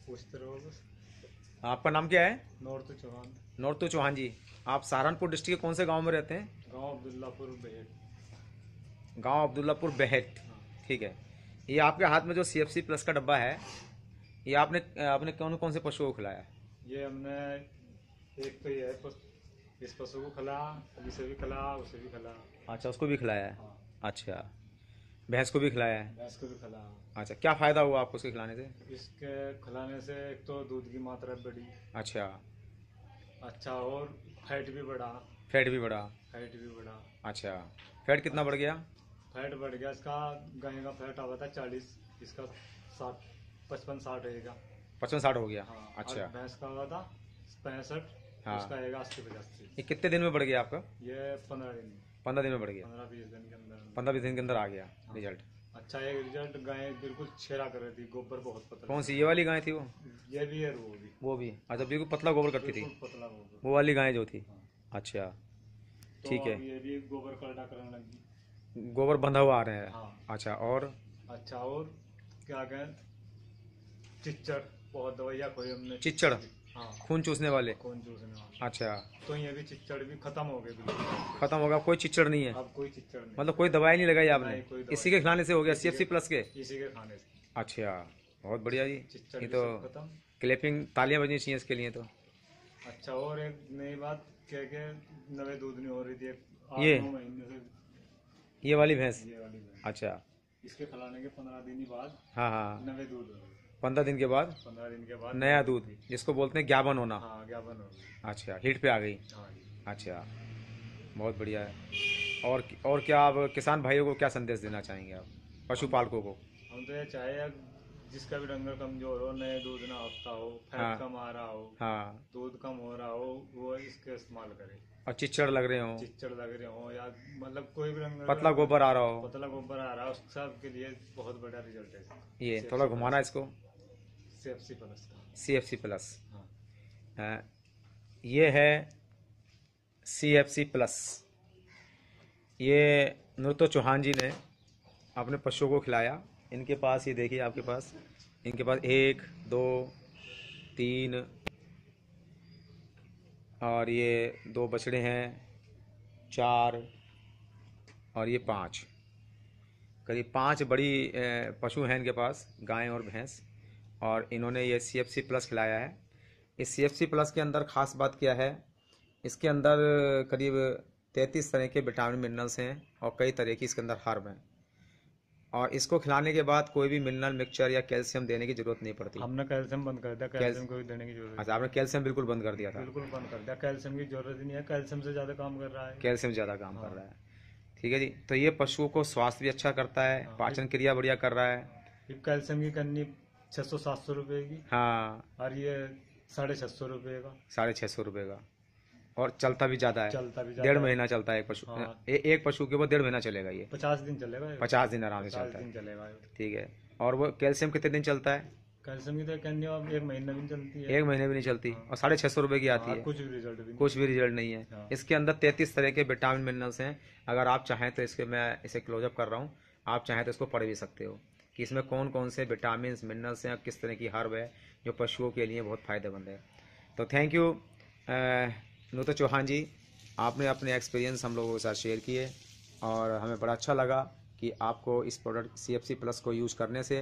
पूछते रहो बस। आपका नाम क्या है? नौरतु चौहान। नौरतु चौहान जी। आप सहारनपुर डिस्ट्रिक्ट के कौन से गांव में रहते हैं? गांव अब्दुल्लापुर बेहट। गांव अब्दुल्लापुर बेहट। हाँ। ठीक है। ये आपके हाथ में जो CFC प्लस का डब्बा है, ये आपने आपने कौन कौन से पशुओं को खिलाया? ये हमने एक तो ये है इस पशु को खिला, इसे भी खिला, उसे भी खिला। अच्छा, उसको भी खिलाया है। हाँ। अच्छा, भैंस को भी खिलाया है। भैंस को भी खिला। अच्छा, क्या फ़ायदा हुआ आपको उसके खिलाने से? इसके खिलाने से एक तो दूध की मात्रा बढ़ी। अच्छा। अच्छा, और फैट भी बढ़ा। फैट भी बढ़ा। फैट भी बढ़ा। अच्छा, फैट कितना बढ़ गया? फैट बढ़ गया इसका। गाय का फैट आवा था 40, इसका 60, 55-60 रहेगा। 55-60 हो गया। हाँ। अच्छा। और भैंस का हुआ था 65, हाँ। उसका आएगा 80-85। ये कितने दिन में बढ़ गया आपका? ये 15 दिन, 15 दिन में बढ़ गया। 15-20 दिन के अंदर। 15-20 दिन के अंदर आ गया रिजल्ट। अच्छा, एक रिजल्ट, गाय बिल्कुल छेरा कर रही थी, गोबर बहुत पतला। कौन सी, ये वाली गाय थी वो? ये भी है, वो भी। वो भी? अच्छा, बिल्कुल पतला गोबर करती थी, बिल्कुल पतला गोबर। वो वाली गाय जो थी। हाँ। अच्छा, तो ठीक है। अब ये भी गोबर कलटा करने लगी। गोबर बंधा हुआ आ रहे हैं। हाँ। अच्छा, और? अच्छा, और क्या कहें, चिच्चड़, बहुत दवाइयाँ खोई हमने। चिच्चड़? हाँ। खून चूसने वाले? कौन चूसने वाला। अच्छा, तो ये भी चिच्चड़ भी खत्म हो गए बिल्कुल। खत्म होगा, कोई चिच्चड़ नहीं है? अब कोई चिच्चड़ नहीं। मतलब कोई दवाई नहीं लगाई आपने? नहीं, कोई दवाई इसी के खिलाने से हो गया, इसी CFC प्लस के? इसी के खाने से। अच्छा, बहुत बढ़िया जी। चिच्चड़ ये भी तो सब खत्म। क्लैपिंग, तालियां बजनी चाहिए इसके लिए तो। अच्छा, और एक नई बात क्या के नवे दूध नहीं हो रही थी 8-9 महीने से। ये वाली भैंस? ये वाली भैंस। अच्छा। इसके खिलाने के 15 दिन ही बाद हाँ हाँ, नवे दूध हो गए। 15 दिन के बाद 15 दिन के बाद नया दूध, जिसको बोलते हैं ज्ञापन होना। हाँ, ज्ञापन हो गई। अच्छा, हीट पे आ गई। हाँ जी। अच्छा, बहुत बढ़िया है। और क्या आप किसान भाइयों को क्या संदेश देना चाहेंगे आप, पशुपालकों को? हम तो ये चाहे जिसका भी डंगर कमजोर हो, नए दूध ना हफ्ता हो, फैट हाँ। कम आ रहा हो, हाँ। दूध कम हो रहा हो, वो इसके इस्तेमाल करे। और चिच्चड़ लग रहे हो, चिच्चड़ लग रहे हो, या मतलब कोई भी डंगर पतला गोबर आ रहा हो, पतला गोबर आ रहा है, उस सब के लिए बहुत बड़ा रिजल्ट है इसका। ये थोड़ा घुमाना इसको। CFC प्लस का। CFC plus. हाँ। ये है CFC प्लस। ये नूरतो चौहान जी ने अपने पशुओं को खिलाया। इनके पास, ये देखिए आपके पास, इनके पास 1 2 3 और ये 2 बछड़े हैं, 4 और ये 5, करीब 5 बड़ी पशु हैं इनके पास, गाय और भैंस। और इन्होंने ये CFC प्लस खिलाया है। इस CFC प्लस के अंदर ख़ास बात क्या है, इसके अंदर करीब 33 तरह के विटामिन मिनरल्स हैं और कई तरह की इसके अंदर हर्ब हैं। और इसको खिलाने के बाद कोई भी मिनरल मिक्सचर या कैल्शियम देने की जरूरत नहीं पड़ती। हमने कैल्शियम बंद कर दिया, कैल्शियम को भी देने की जरूरत अच्छा, आपने कैल्शियम बिल्कुल बंद कर दिया था? बिल्कुल बंद कर दिया, कैल्शियम की जरूरत ही नहीं है, कैल्शियम से ज्यादा काम कर रहा है। कैल्शियम ज़्यादा काम कर रहा है। ठीक है जी। तो ये पशुओं को स्वास्थ्य भी अच्छा करता है, पाचन क्रिया बढ़िया कर रहा है। कैल्शियम की कन्नी 600-700 रुपए की। हाँ। और ये 650 रुपए का। 650 रुपये का। और चलता भी ज़्यादा है, चलता भी 1.5 महीना चलता है एक पशु। हाँ। एक पशु के ऊपर 1.5 महीना चलेगा ये। 50 दिन चलेगा। 50 दिन आराम से 50 चलता दिन है। चलेगा। ठीक है। और वो कैल्शियम कितने दिन चलता है? कैल्शियम की तो कन्नी अब 1 महीना भी नहीं चलती है। 1 महीने भी नहीं चलती। और 650 रुपये की आती है। कुछ भी रिजल्ट भी नहीं। कुछ भी रिजल्ट नहीं है। हाँ। इसके अंदर 33 तरह के विटामिन मिनरल्स हैं। अगर आप चाहें तो इसके, मैं इसे क्लोजअप कर रहा हूँ, आप चाहें तो इसको पढ़ भी सकते हो कि इसमें कौन कौन से विटामिन मिनरल्स हैं और किस तरह की हर्ब है जो पशुओं के लिए बहुत फ़ायदेमंद है। तो थैंक यू नूरतो चौहान जी, आपने अपने एक्सपीरियंस हम लोगों के साथ शेयर किए और हमें बड़ा अच्छा लगा कि आपको इस प्रोडक्ट CFC प्लस को यूज़ करने से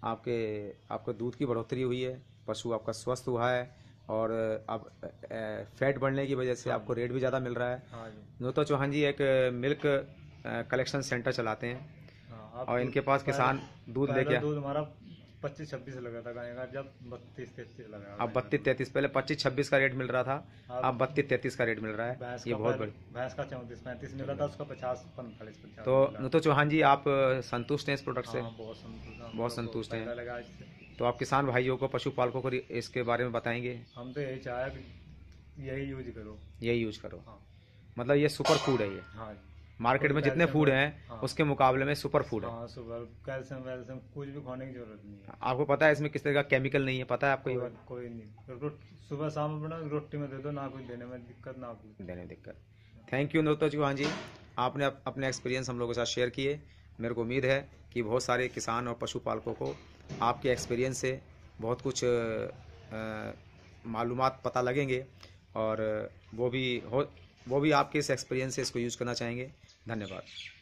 आपके दूध की बढ़ोतरी हुई है, पशु आपका स्वस्थ हुआ है और अब फैट बढ़ने की वजह से आपको रेट भी ज़्यादा मिल रहा है। हाँ जी। नूरतो चौहान जी एक मिल्क कलेक्शन सेंटर चलाते हैं। हाँ, और इनके पास किसान दूध लेके, दूध हमारा 25-26 लगा था गाय का, जब 32-33 लगा। अब 32-33, पहले 25-26 का रेट मिल रहा था, अब 32-33 का रेट मिल रहा है। ये बहुत बड़ी। भैंस का 34-35 मिला था, उसका 50-45 तो नूरतो चौहान जी, आप संतुष्ट हैं इस प्रोडक्ट से? बहुत संतुष्ट। बहुत संतुष्ट हैं। लगा इससे। तो आप किसान भाइयों को, पशुपालकों को इसके बारे में बताएंगे? हम तो यही चाहे कि यही यूज करो। यही यूज करो। हाँ। मतलब ये सुपर फूड है ये। हाँ। मार्केट में जितने फूड हैं हाँ। उसके मुकाबले में सुपर फूड है। हाँ, सुपर कैल्शियम वैल्शियम कुछ भी खाने की जरूरत नहीं है। आपको पता है इसमें किस तरह का केमिकल नहीं है? पता है आपको ये बात? कोई नहीं। सुबह शाम अपना रोटी में दे दो, ना कोई देने में दिक्कत, ना कोई देने में दिक्कत। थैंक यू नूरतो चौहान जी, आपने अपने एक्सपीरियंस हम लोगों के साथ शेयर किए। मेरे को उम्मीद है कि बहुत सारे किसान और पशुपालकों को आपके एक्सपीरियंस से बहुत कुछ मालूमात पता लगेंगे और वो भी आपके इस एक्सपीरियंस से इसको यूज़ करना चाहेंगे। धन्यवाद।